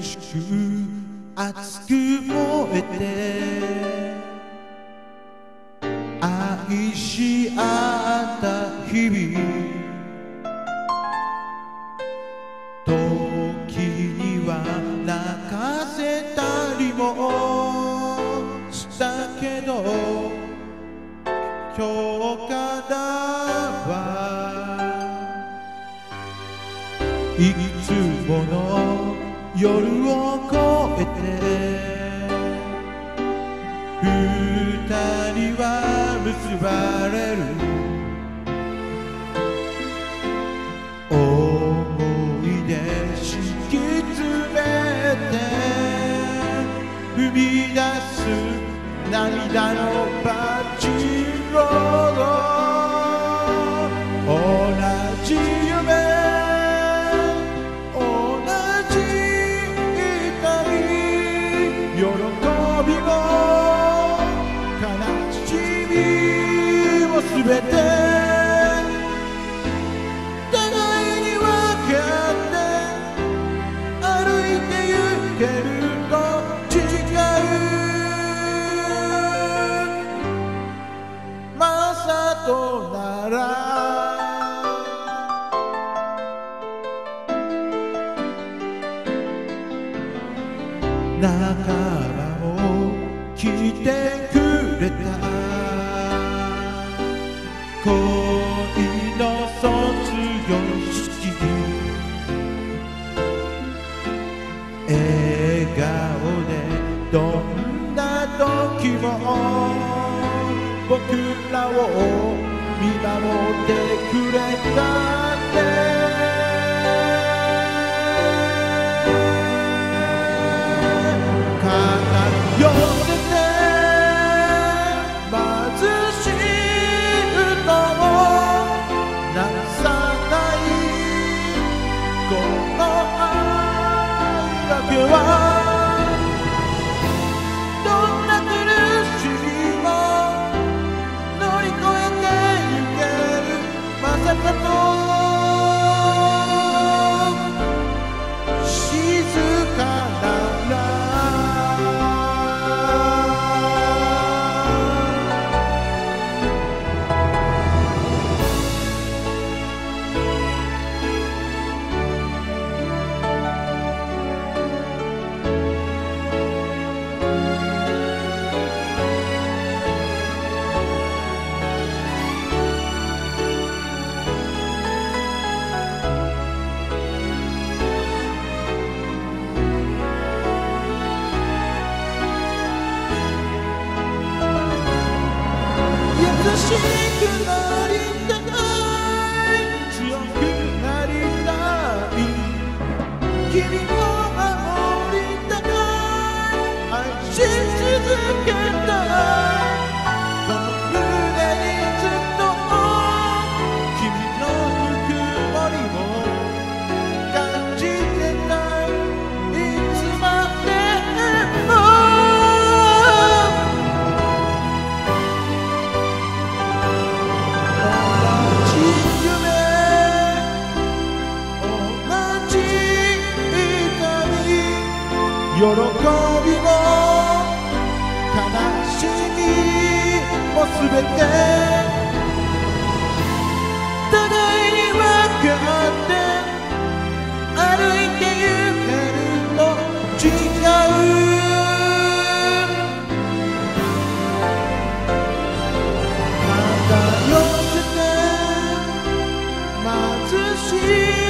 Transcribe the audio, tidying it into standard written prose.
しく熱く燃えて愛し合った日々時には泣かせたりもしたけど今日からはいつもの夜を越えて二人は結ばれる思い出敷き詰めて踏み出す涙のバチロード同じ夢喜びも悲しみもすべて互いに分かって歩いて行けると違うまさとなら仲間も来てくれた恋の卒業式笑顔でどんな時も僕らを見守ってくれたって寄せて貧しい人をなさないこの愛だけはどんな苦しみも乗り越えてゆけるまさかと静かな優しくなりたい強くなりたい君を守りたい愛し続けたいこの胸にずっと君のぬくもりを感じてたいいつまでも喜びも悲しみもすべて互いに分かって歩いてゆけると違う肩寄せて貧しい